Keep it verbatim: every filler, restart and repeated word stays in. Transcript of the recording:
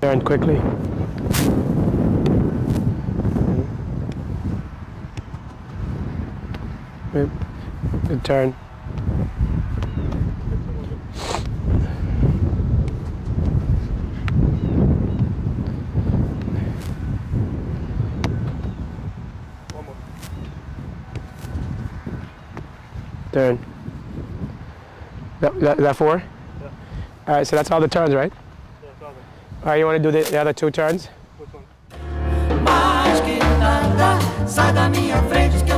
Turn quickly. Good turn. Turn. That, that, that four? Yeah. All right, so that's all the turns, right? Yeah, that's all of them. All right, you want to do the, the other two turns? Which one?